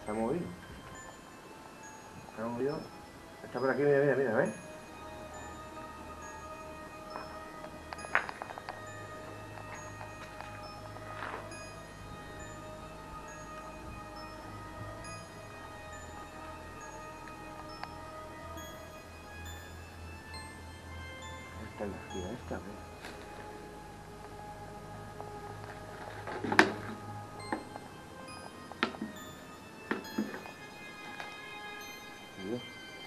Se ha movido. Se ha movido. Está por aquí, mira, mira, mira, ¿ves? Esta es la esquina esta, ¿ves? Dios.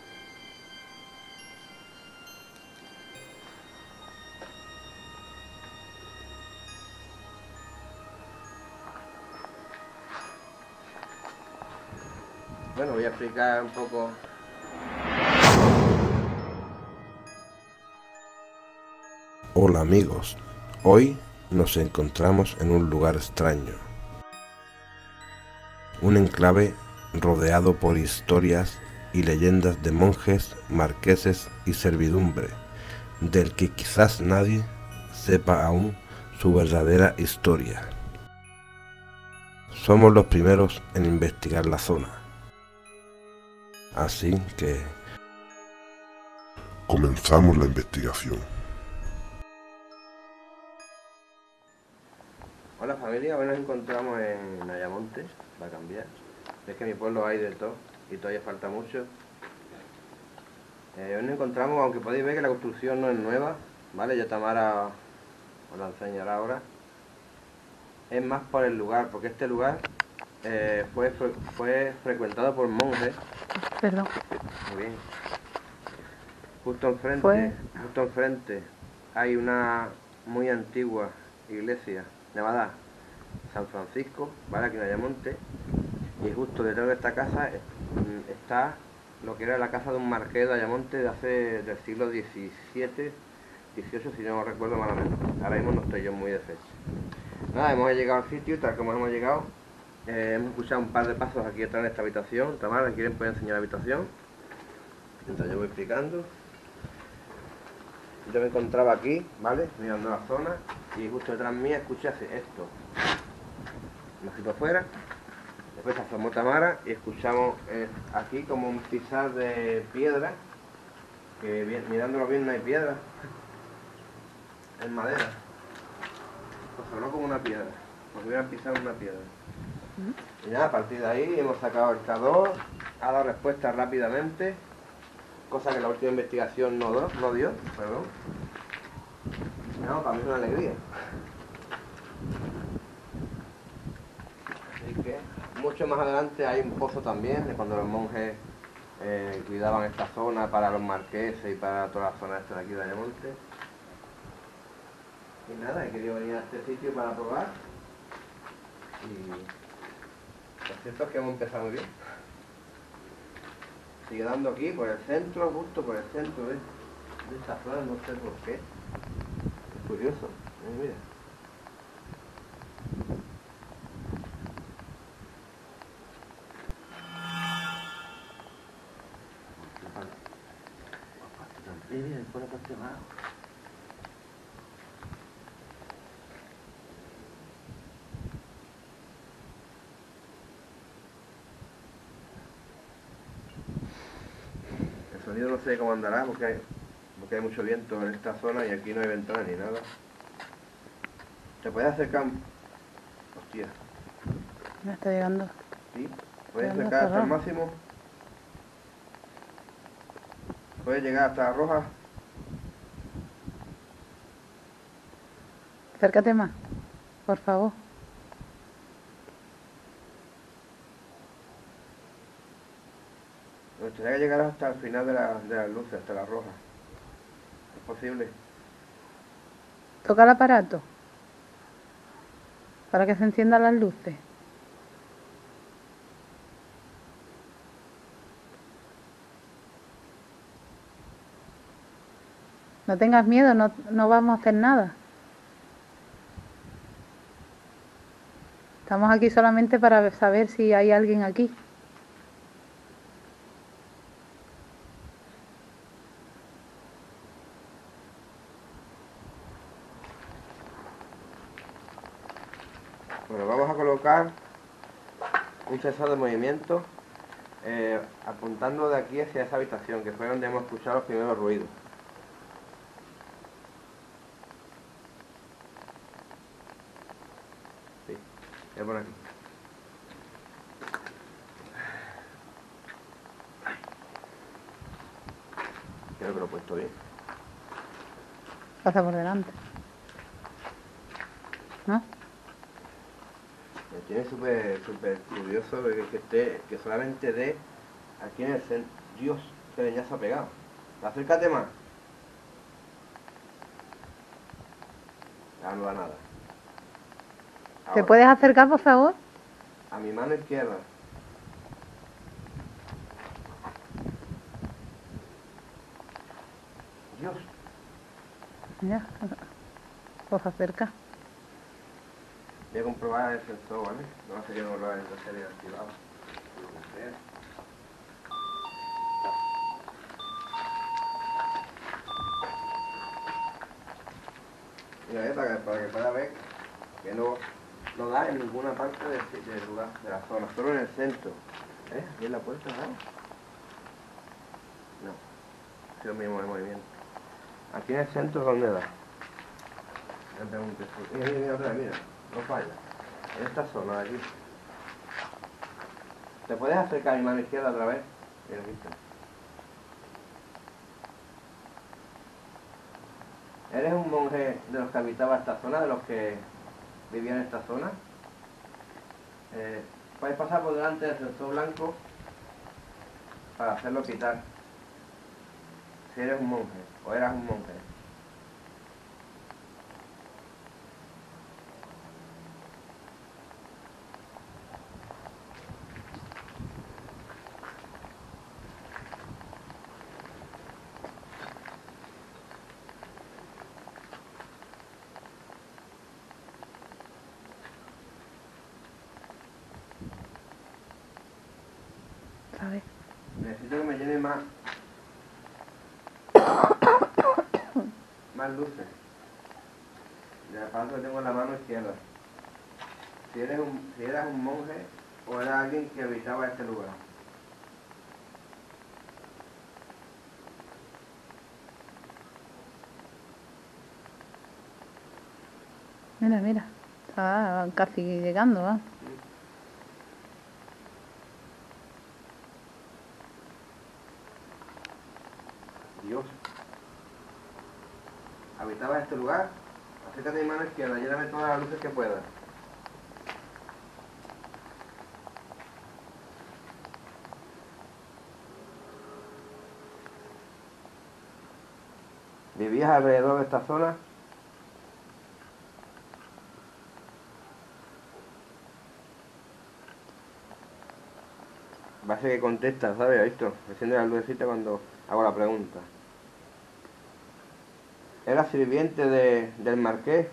Bueno, voy a explicar un poco. Hola amigos, hoy nos encontramos en un lugar extraño, un enclave rodeado por historias y leyendas de monjes, marqueses y servidumbre, del que quizás nadie sepa aún su verdadera historia. Somos los primeros en investigar la zona, así que comenzamos la investigación. Hola familia, hoy nos encontramos en Ayamonte, va a cambiar. Es que en mi pueblo hay de todo y todavía falta mucho. Hoy nos encontramos, aunque podéis ver que la construcción no es nueva, ¿vale? Ya Tamara os la enseñará ahora. Es más por el lugar, porque este lugar fue frecuentado por monjes. Perdón. Muy bien. Justo enfrente hay una muy antigua iglesia llamada San Francisco, ¿vale? Aquí en Ayamonte. Y justo detrás de esta casa está lo que era la casa de un marqués de Ayamonte del siglo XVII, XVIII, si no recuerdo malamente. Ahora mismo no estoy yo muy de fecha. Nada, hemos llegado al sitio, tal como hemos llegado. Hemos escuchado un par de pasos aquí detrás de esta habitación. Tamara, ¿quieren poder enseñar la habitación? Mientras yo voy explicando. Yo me encontraba aquí, ¿vale? Mirando la zona. Y justo detrás mía escuché esto. Me fui para afuera. Después se asomó Tamara y escuchamos aquí como un pisar de piedra. Que mirándolo bien no hay piedra. Es madera. Pues sonó como una piedra. Como si hubieran pisado una piedra. Y nada, a partir de ahí hemos sacado el K2. Ha dado respuesta rápidamente. Cosa que la última investigación no dio, perdón. No, para mí es una alegría. Así que, mucho más adelante hay un pozo también, de cuando los monjes cuidaban esta zona para los marqueses y para toda la zona esta de aquí de Ayamonte. Y nada, he querido venir a este sitio para probar. Y lo cierto es que hemos empezado muy bien. Sigue dando aquí por el centro, justo por el centro de esta zona, no sé por qué. Es curioso, mira. Mira, por la parte de abajo. El sonido no sé cómo andará porque hay mucho viento en esta zona y aquí no hay ventana ni nada. ¿Te puedes acercar? Hostia. Me está llegando. ¿Sí? ¿Puedes acercar hasta el máximo? ¿Puedes llegar hasta la roja? Acércate más, por favor. Me gustaría que llegaras hasta el final de las luces, hasta la roja. ¿Es posible? Toca el aparato para que se enciendan las luces. No tengas miedo, no vamos a hacer nada. Estamos aquí solamente para saber si hay alguien aquí. Bueno, vamos a colocar un sensor de movimiento apuntando de aquí hacia esa habitación, que fue donde hemos escuchado los primeros ruidos. Sí, es por aquí. Creo que lo he puesto bien. Pasa por delante. ¿No? Me tiene súper curioso que solamente dé aquí en el centro. Dios, qué leñazo ha pegado. Acércate más. Ya no da nada. ¿Te Ahora, puedes acercar, por favor? a mi mano izquierda. Dios, Mira, pues acerca. voy a comprobar el sensor, ¿vale? No sé qué no lo ha serie activado. Mira, para que pueda ver que no da en ninguna parte del lugar, de la zona, solo en el centro. ¿Aquí en la puerta, no? No, es el mismo movimiento. Aquí en el centro, ¿dónde da? Me pregunto, mira otra vez, mira, no falla. En esta zona de aquí. ¿Te puedes acercar a mi mano izquierda otra vez? Mira, aquí está. ¿Eres un monje de los que habitaba esta zona, de los que vivían en esta zona? Puedes pasar por delante del sensor blanco para hacerlo quitar. Si eres un monje o eras un monje. ¿Sabes? Necesito que me llene más luces. Y el aparato que tengo en la mano izquierda. Si eras un monje o eras alguien que habitaba este lugar. Mira, mira. Está casi llegando, ¿va? Dios. ¿Habitaba este lugar? Acércate a mi mano izquierda, lléname todas las luces que puedas. ¿Vivías alrededor de esta zona? Va a ser que contesta, ¿sabes? ¿Has visto? Enciende la lucecita cuando hago la pregunta. ¿Era sirviente del marqués?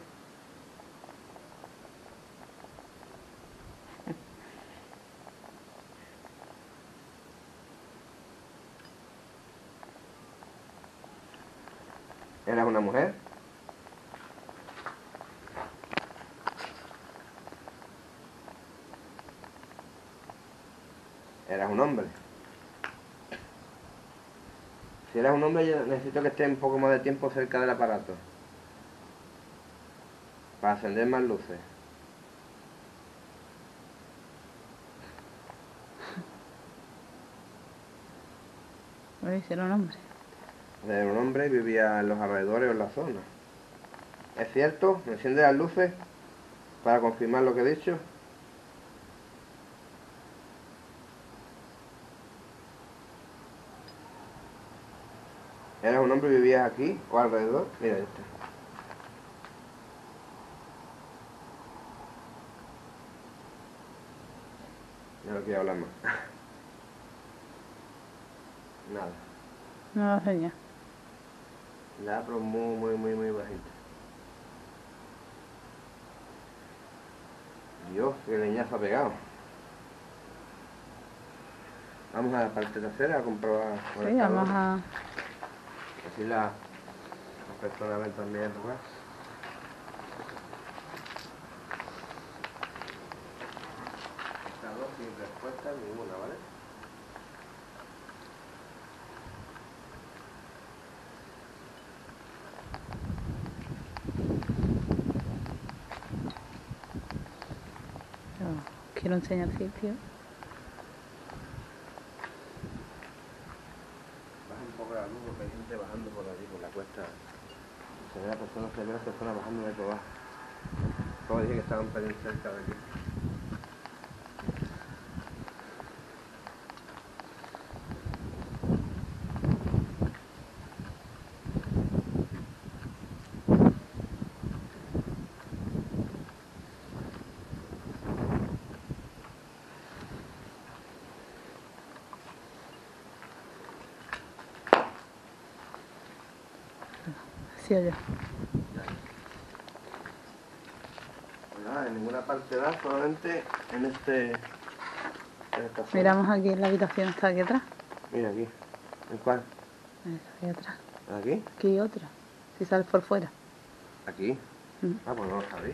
¿Eras una mujer? ¿Eras un hombre? Si eres un hombre, yo necesito que estés un poco más de tiempo cerca del aparato. Para encender más luces. Uy, si era un hombre. Era un hombre y vivía en los alrededores o en la zona. ¿Es cierto? ¿Me enciende las luces para confirmar lo que he dicho? ¿Eras un hombre y vivías aquí o alrededor? Mira este. Ya no quiero hablar más. Nada. No lo señal. Ya, pero muy bajito. Dios, qué leñazo ha pegado. Vamos a la parte trasera a comprobar. Sí, vamos a... Así las personas ven también el lugar. Estas dos sin respuesta ninguna, ¿vale? Quiero enseñar el sitio. Baja un poco la luz porque hay gente bajando por allí, por la cuesta. Se ve las personas bajando de todo abajo. Como dije que estaban un pelín cerca de aquí. Sí, allá. Pues nada, en ninguna parte da, solamente en esta zona. Miramos aquí en la habitación, está aquí atrás. Mira aquí. ¿En cuál? Aquí atrás. ¿Aquí? Aquí hay otra. Si sales por fuera. ¿Aquí? Mm. Ah, pues no lo sabía.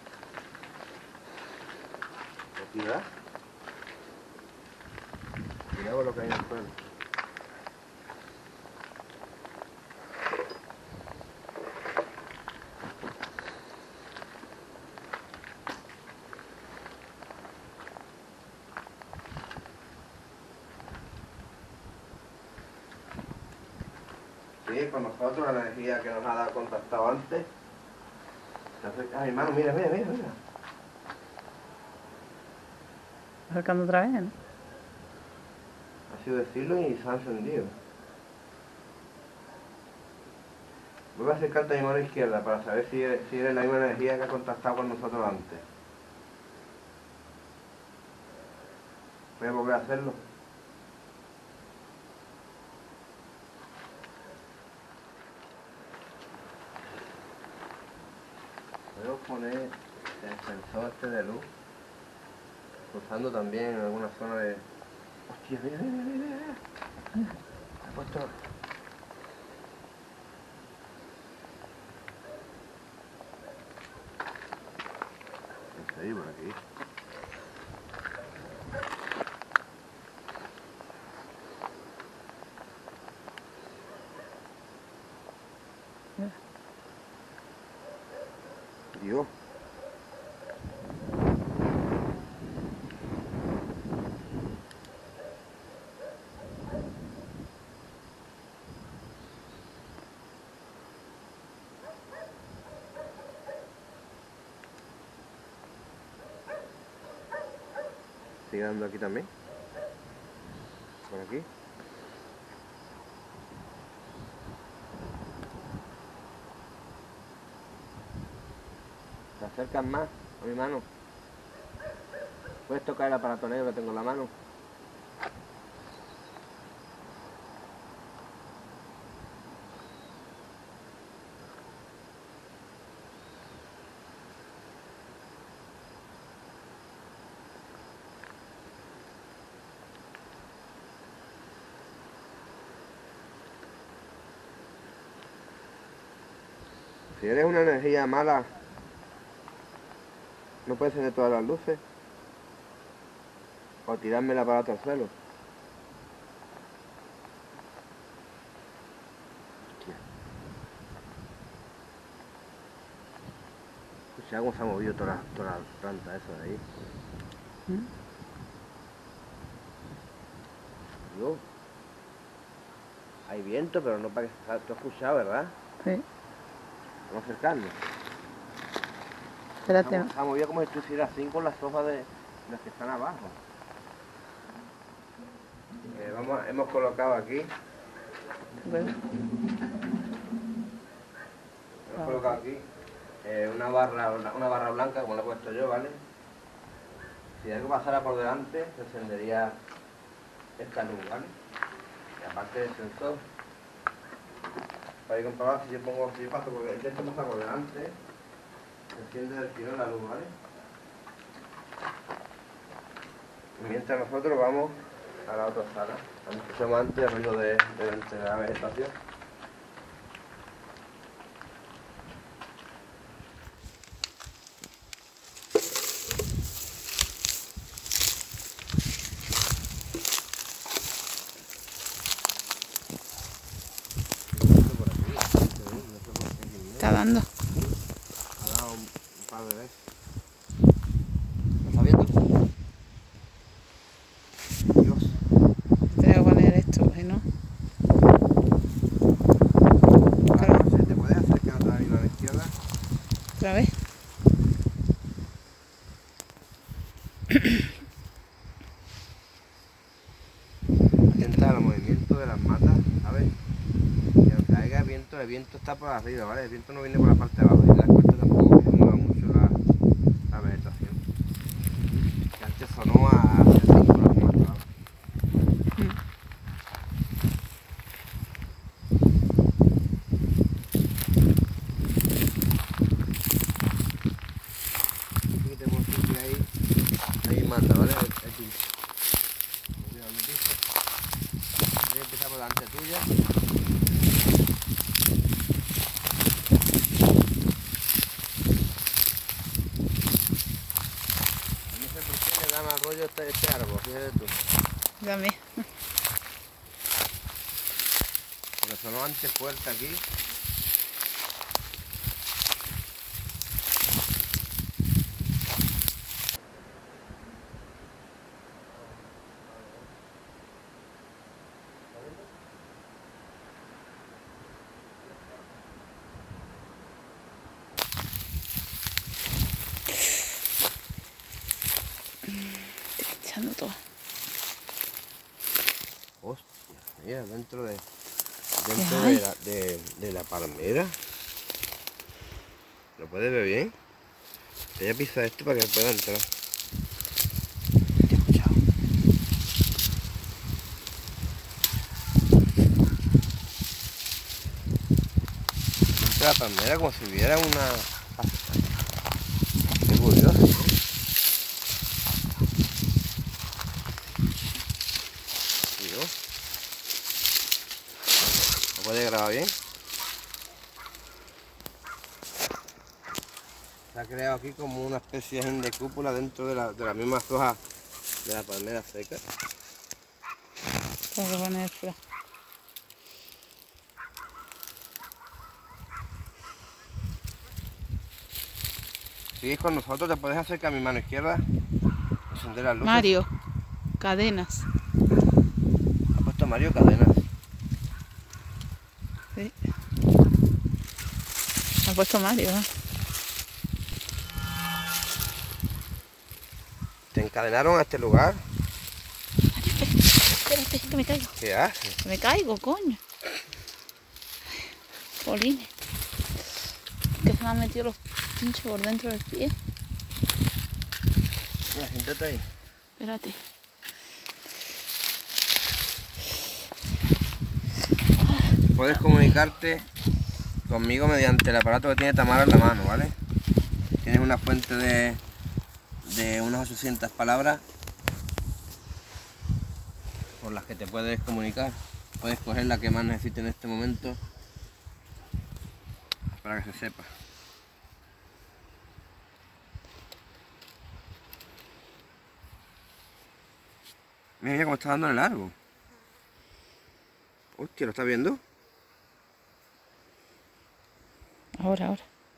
Aquí da. Mira lo que hay en el suelo. Sí, con nosotros la energía que nos ha dado contactado antes. Ay, hermano, mira. Acercando otra vez, ¿no? Ha sido decirlo y se ha encendido. Vuelve a acercarte a mi mano izquierda para saber si eres la misma energía que ha contactado con nosotros antes. Voy a volver a hacerlo. Puedo poner el sensor este de luz, usando también en alguna zona de... Hostia, mira. He puesto... Estoy por aquí. Dios. Sigue dando aquí también. Por aquí. Te acercas más a mi mano. Puedes tocar el aparato negro que tengo en la mano. Si eres una energía mala, no puedes encender todas las luces o tirarme el aparato al suelo. Escucha cómo se ha movido toda la planta esa de ahí. Dios. Hay viento, pero no para que... ¿Tú has escuchado, verdad? Sí. Vamos a acercarnos. Espérate. Se ha movido como si estuviera así con las hojas de las que están abajo. Hemos colocado aquí. Bueno. Hemos colocado aquí una barra blanca, como la he puesto yo, ¿vale? Si algo pasara por delante, se encendería esta luz, ¿vale? Y aparte del sensor, para ir comprobar si yo paso porque el texto pasa por delante, se enciende del tirón la luz, ¿vale? Y mientras nosotros vamos a la otra sala, donde escuchamos antes el ruido de la vegetación. Está dando. Ha dado un par de veces. ¿Lo está viendo? Atenta al movimiento de las matas, ¿sabes? Que aunque haya viento, el viento está por arriba, ¿vale? El viento no viene por la parte de abajo. Y te das cuenta tampoco que se mueva mucho la vegetación. Que antes sonó a hacer así con las matas, ¿vale? Aquí tenemos que ahí mata, ¿vale? Aquí. Mira dónde pisa. Voy a empezar por delante tuya. No sé por qué le da mal rollo este árbol, fíjate tú. Dame. Porque sonó antes fuerte aquí. Estoy echando todo. Hostia, mira, dentro hay? de la palmera. ¿Lo puedes ver bien? Te voy a pisar esto para que pueda entrar. Chao. Dentro de la palmera como si hubiera una... Qué curioso, ¿no? ¿Lo puede grabar bien? Se ha creado aquí como una especie de cúpula dentro de la misma hoja de la palmera seca. Tengo que poner fuera. Sigues con nosotros, te puedes acercar a mi mano izquierda, encender las luces. Mario, cadenas. Ha puesto Mario cadenas. Sí. Ha puesto Mario, ¿no? Te encadenaron a este lugar. Espérate, que me caigo. ¿Qué haces? Que me caigo, coño. Polines. Que se me han metido los pinchos por dentro del pie. Mira, siéntate ahí. Espérate. Puedes comunicarte conmigo mediante el aparato que tiene Tamara en la mano, ¿vale? Tienes una fuente de unas 800 palabras por las que te puedes comunicar. Puedes coger la que más necesites en este momento para que se sepa. Mira cómo está dando en el árbol. Hostia, ¿lo estás viendo? Ahora.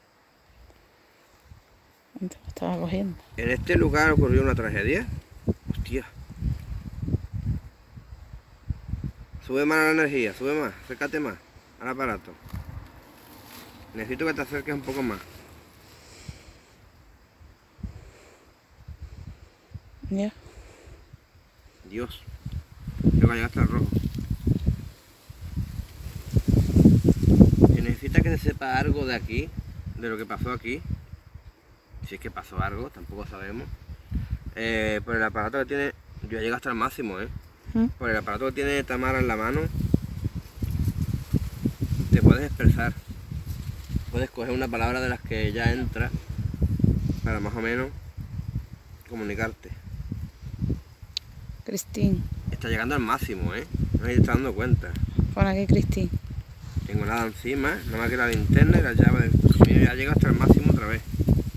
Antes me estaba cogiendo. En este lugar ocurrió una tragedia. Hostia. Sube más la energía, sube más, acércate más al aparato. Necesito que te acerques un poco más. Ya. Dios. Creo que llegaste al rojo. Si necesitas que se sepa algo de aquí, de lo que pasó aquí, si es que pasó algo, tampoco sabemos. Por el aparato que tiene, yo ya llegué hasta el máximo, por el aparato que tiene Tamara en la mano, te puedes expresar. Puedes coger una palabra de las que ya entra para más o menos comunicarte. Cristín. Está llegando al máximo, no se está dando cuenta. Pon aquí Cristín. Tengo nada encima, nada más que la linterna y la llave. Mira, ya llega hasta el máximo otra vez.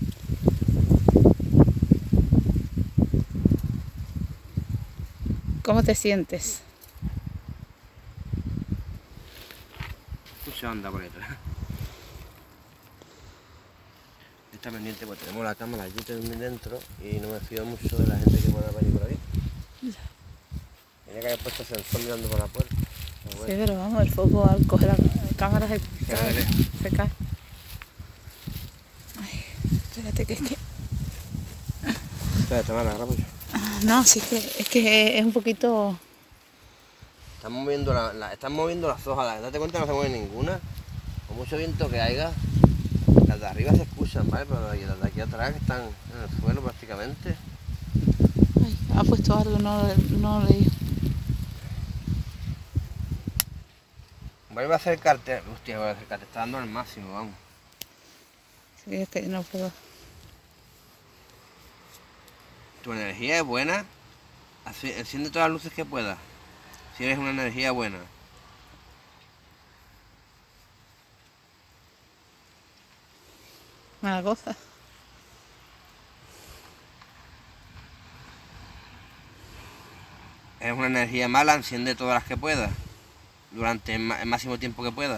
¿Cómo te sientes? Escucha, anda por ahí atrás. Está pendiente porque tenemos la cámara allí dentro y no me fío mucho de la gente que pueda venir por ahí. Tenía que haber puesto el sensor mirando por la puerta. Sí, pero vamos, el foco al coger la cámara se cae. Ay, espérate que es que... Espérate, Tamara, grabo yo. No, sí, es que es un poquito... Están moviendo las hojas, date cuenta que no se mueve ninguna. Con mucho viento que haya, las de arriba se escuchan, ¿vale? Pero las de aquí atrás que están en el suelo prácticamente. Ay, ha puesto algo, no lo leí. Vuelve a acercarte, hostia, vuelve a acercarte, está dando al máximo, vamos. Sí, es que no puedo. Tu energía es buena, enciende todas las luces que puedas. Si eres una energía buena. Mala cosa. Eres una energía mala, enciende todas las que puedas. Durante el máximo tiempo que puedas.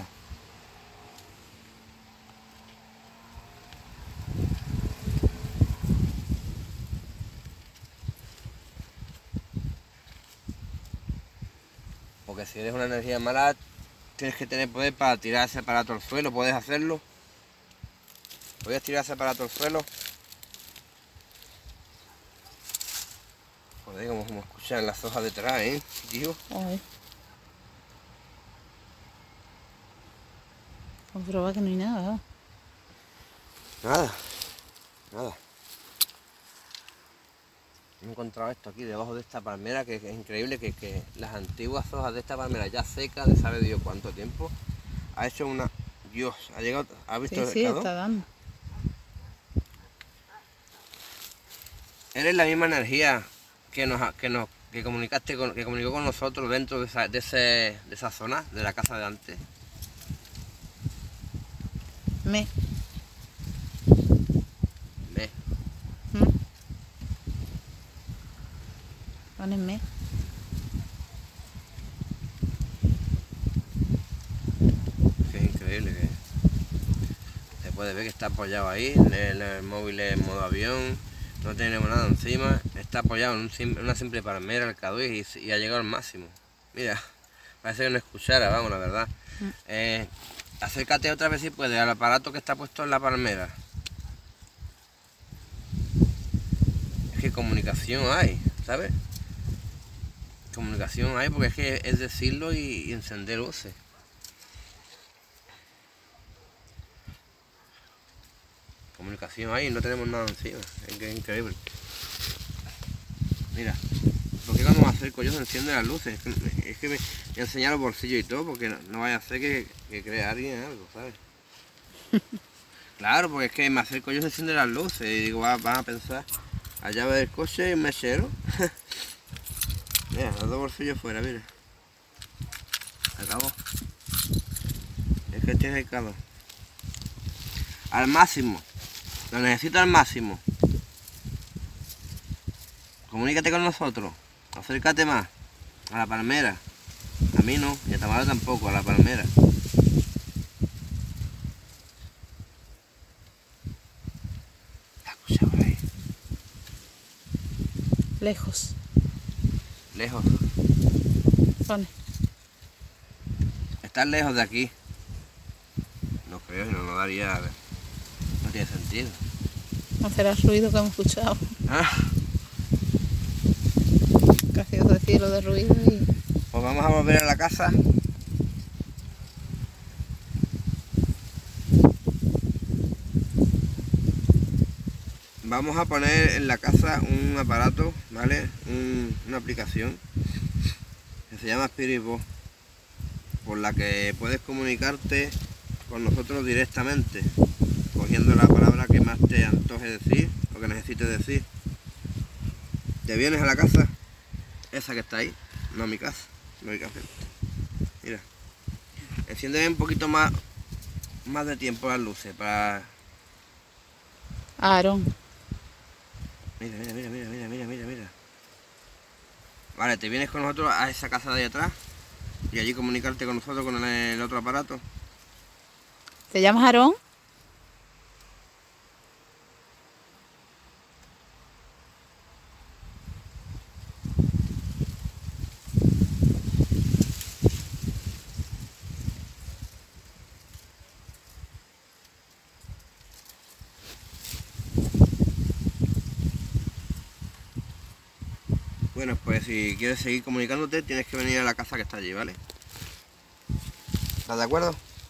Porque si eres una energía mala, tienes que tener poder para tirar ese aparato al suelo. ¿Puedes hacerlo? ¿Puedes tirar ese aparato al suelo? Joder, como escuchan las hojas detrás, tío. Ay. Comprobar que no hay nada. Nada. He encontrado esto aquí debajo de esta palmera, que es increíble que las antiguas hojas de esta palmera ya secas, de sabe Dios cuánto tiempo, ha hecho una... Dios, ha llegado... ¿Has visto el Sí, pescado? está dando. Eres la misma energía que comunicó con nosotros dentro de esa zona, de la casa de antes. Me. Pónenme. Que es increíble que se puede ver que está apoyado ahí, el móvil en modo avión, no tenemos nada encima, está apoyado en una simple palmera, el caduí, y ha llegado al máximo. Mira, parece que no escuchara, vamos, la verdad. Acércate otra vez si puedes al aparato que está puesto en la palmera. Es que comunicación hay, ¿sabes? Comunicación hay, porque es que es decirlo y encender luces. Comunicación hay y no tenemos nada encima. Es que es increíble. Mira, ¿por qué cuando me acerco yo se encienden las luces? Es que me he enseñado los bolsillos y todo, porque no vaya a ser que crea alguien algo, ¿sabes? Claro, porque es que me acerco yo se encienden las luces y digo, van a pensar, la llave del coche y un mechero. Mira, los dos bolsillos fuera, mira. Acabó. Es que tienes el calor. Al máximo. Lo necesito al máximo. Comunícate con nosotros. Acércate más. A la palmera. A mí no, y a Tamara tampoco, a la palmera. ¿La escuchas por ahí? Lejos. Lejos. Pone. Estás lejos de aquí. No creo, no daría... No tiene sentido. No será el ruido que hemos escuchado. Ah, Casi os decía lo de ruido y... pues vamos a volver a la casa. Vamos a poner en la casa un aparato, ¿vale? Una aplicación que se llama Spirit Box, por la que puedes comunicarte con nosotros directamente, cogiendo la palabra que más te antoje decir, o que necesites decir. Te vienes a la casa, esa que está ahí, no a mi casa, no hay que hacer. Mira, enciende un poquito más de tiempo las luces para... Aarón. Mira. Vale, te vienes con nosotros a esa casa de ahí atrás y allí comunicarte con nosotros con el otro aparato. ¿Te llamas Aarón? Bueno, pues si quieres seguir comunicándote, tienes que venir a la casa que está allí, ¿vale? ¿Estás de acuerdo?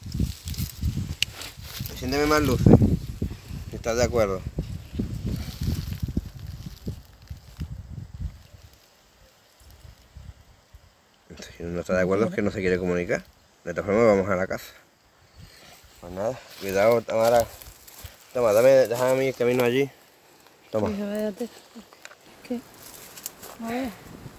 Enciéndeme más luces, si estás de acuerdo. Si no está de acuerdo es que no se quiere comunicar. De todas formas vamos a la casa. Pues nada, cuidado, Tamara. Toma, déjame a mí el camino allí. Toma. Sí, véate. ¿Qué? A ver.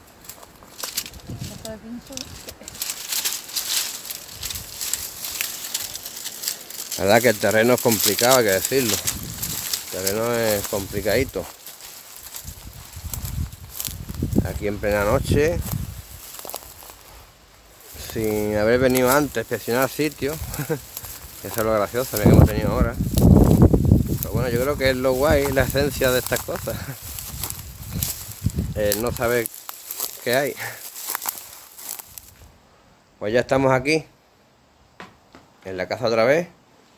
La verdad que el terreno es complicado, hay que decirlo. El terreno es complicadito. Aquí en plena noche, sin haber venido antes a inspeccionar sitio. Eso es lo gracioso, que hemos tenido ahora. Pero bueno, yo creo que es lo guay, la esencia de estas cosas. El no saber qué hay. Pues ya estamos aquí, en la casa otra vez.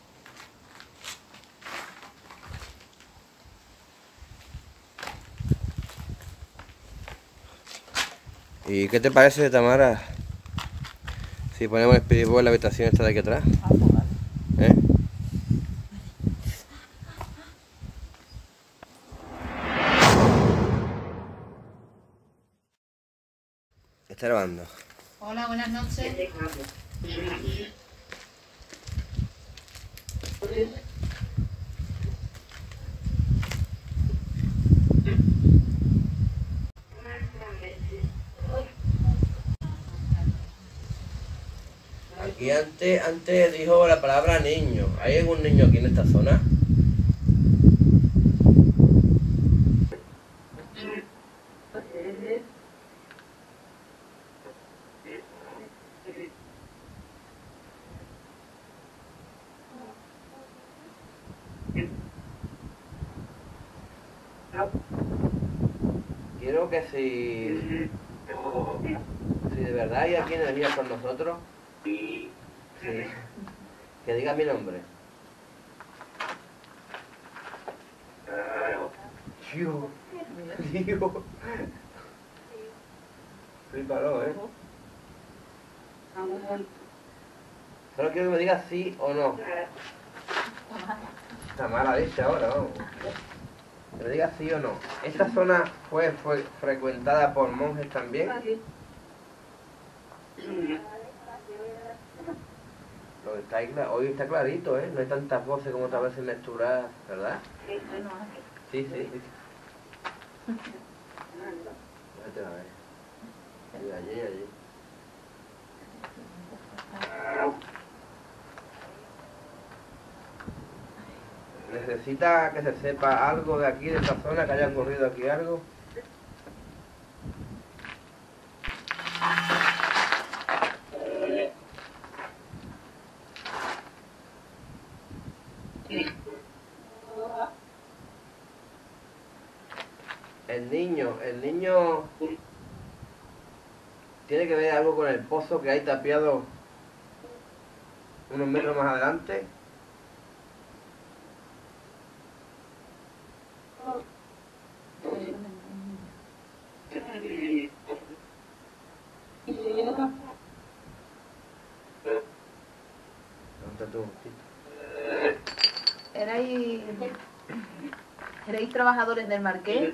¿Y qué te parece, Tamara, si ponemos el Spirit Box en la habitación esta de aquí atrás? ¿Eh? Está grabando. Hola, buenas noches. Aquí antes dijo la palabra niño. ¿Hay algún niño aquí en esta zona? Quiero que si de verdad hay aquí energía con nosotros, sí, que diga mi nombre. Yo, digo, flipalo, ¿eh? Solo quiero que me digas sí o no. Está mala dicha ahora, vamos. Que me digas sí o no. ¿Esta zona fue frecuentada por monjes también? Hoy está clarito, ¿eh? No hay tantas voces como otras veces mezcladas, ¿verdad? Sí, sí. Vete a ver. Allí. ¿Necesita que se sepa algo de aquí, de esta zona, que haya ocurrido aquí algo? El niño tiene que ver algo con el pozo que hay tapiado unos metros más adelante. ¿Erais trabajadores del Marqués?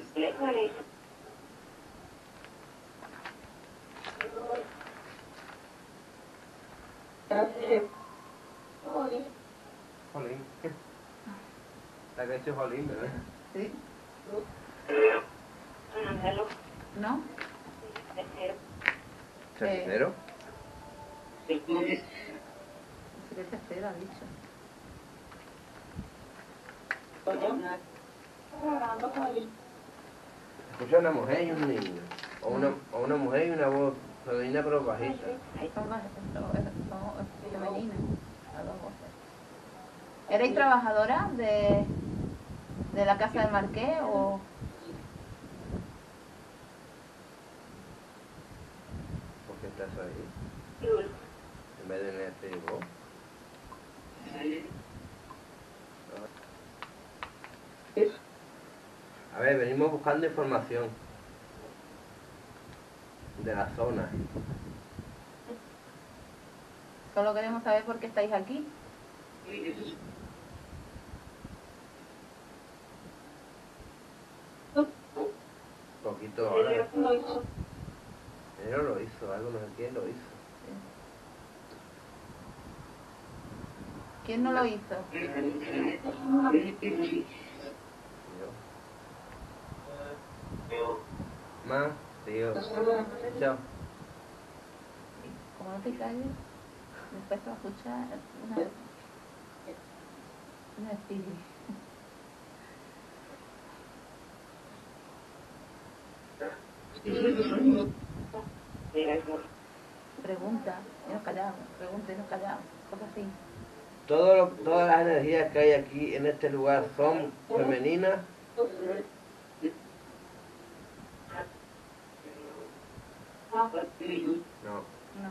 Jolín. La que ha hecho Jolín, ¿verdad? Sí. ¿No? ¿Tercero? ¿Qué tercero ha dicho? Escucha una mujer y un niño. O una mujer y una voz femenina pero bajita. Femeninas, las dos voces. ¿Erais trabajadora de la casa del Marqués o...? ¿Por qué estás ahí? En vez de en este grupo. A ver, venimos buscando información. de la zona. Solo queremos saber por qué estáis aquí. Poquito ahora. Él lo hizo, algo no sé quién lo hizo. ¿Quién no lo hizo? Yo. Más, tío. Chao. Como no te calles, después te va a escuchar una espíritu. Pregunta y nos callamos, pregunta y nos callamos, cosas así. Todas las energías que hay aquí en este lugar son femeninas. No. No.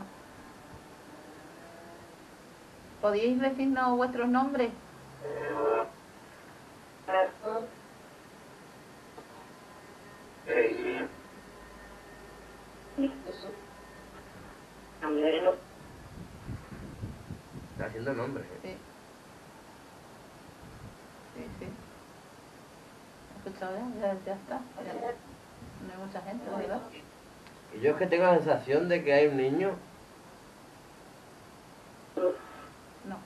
¿Podéis decirnos vuestros nombres? Está haciendo nombres. Sí. Sí, sí. ¿Has escuchado ya está. Ya. No hay mucha gente, ¿verdad? Y yo es que tengo la sensación de que hay un niño. No.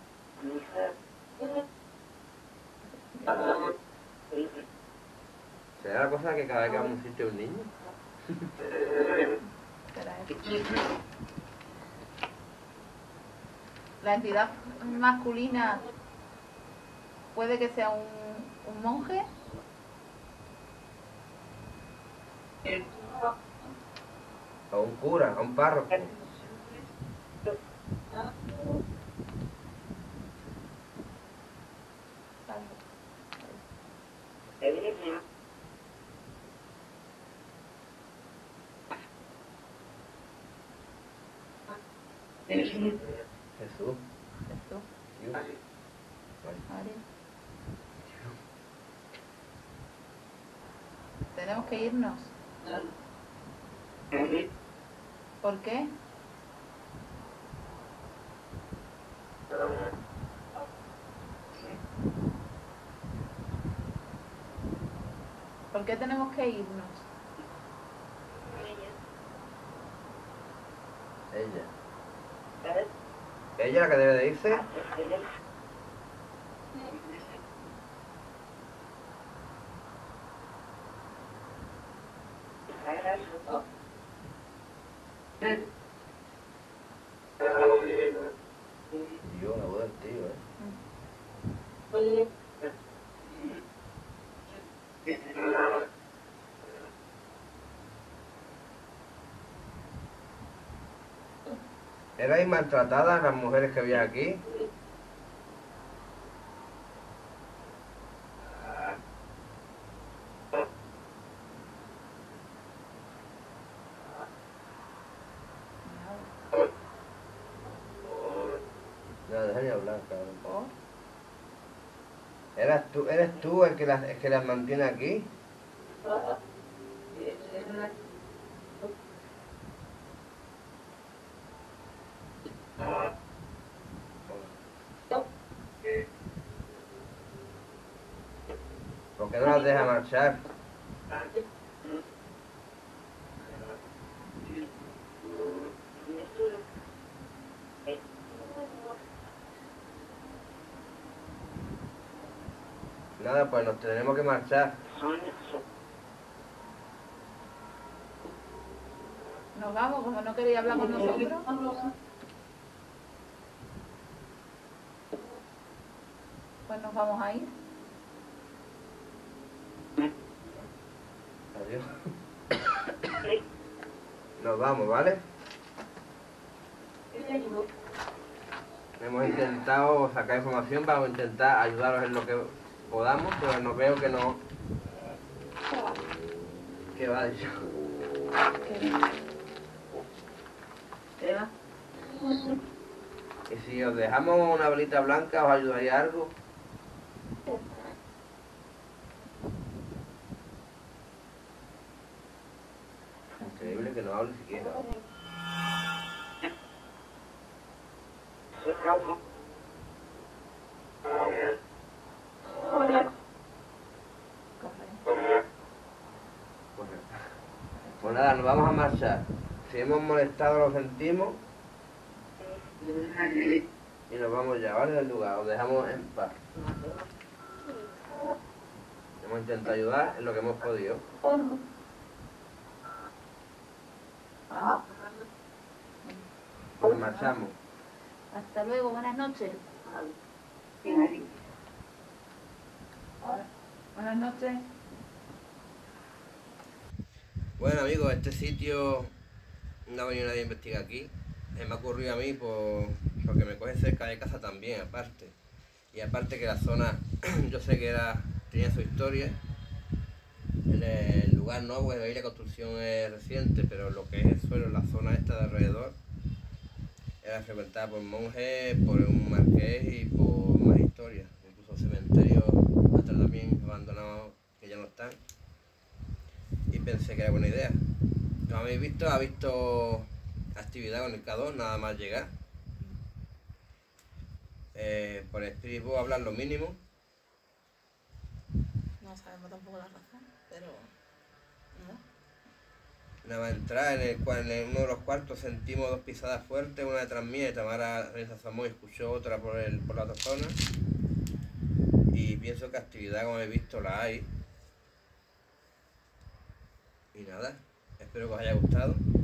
¿Será la cosa que cada vez que vamos a un sitio hay un niño? Será eso. La entidad masculina puede que sea un monje. O un cura, o un párroco. Jesús. Esto. Dios. Vale. Tenemos que irnos. ¿Por qué? ¿Por qué tenemos que irnos? Ella. ¿Ella la que debe de irse? Dios, la voz del tío, ¿Erais maltratadas las mujeres que había aquí? No, deja de hablar, cabrón. ¿Eres tú el que las mantiene aquí? ¿Por qué no las deja marchar? Nada, pues nos tenemos que marchar. Nos vamos, como no queréis hablar con nosotros. Pues nos vamos a ir. Adiós. Nos vamos, ¿vale? Hemos intentado sacar información, vamos a intentar ayudaros en lo que podamos, pero no veo que no... ¿Qué va, dicho? ¿Qué va? Y si os dejamos una velita blanca, ¿os ayudaría algo? Increíble que no hable siquiera. Pues nada, nos vamos a marchar. Si hemos molestado lo sentimos. Y nos vamos ya, ¿vale? Del lugar, os dejamos en paz. Hemos intentado ayudar en lo que hemos podido. Nos marchamos. Hasta luego, buenas noches. Buenas noches. Bueno amigos, este sitio no ha venido nadie a investigar aquí. Me ha ocurrido a mí porque me coge cerca de casa también, aparte. Y aparte que la zona, yo sé que tenía su historia. El lugar no, pues ahí la construcción es reciente, pero lo que es el suelo, la zona esta de alrededor, era frecuentada por monjes, por un marqués y por más historias. Incluso cementerios atrás también abandonados que ya no están. Y pensé que era buena idea. Como habéis visto, ha visto actividad con el K2 nada más llegar. Por Spirit Box hablar lo mínimo. No sabemos tampoco la razón, pero no. Nada más entrar en uno de los cuartos sentimos dos pisadas fuertes, una detrás mía y Tamara se asomó y escuchó otra por la otra zona. Y pienso que actividad, como habéis visto, la hay. Y nada, espero que os haya gustado.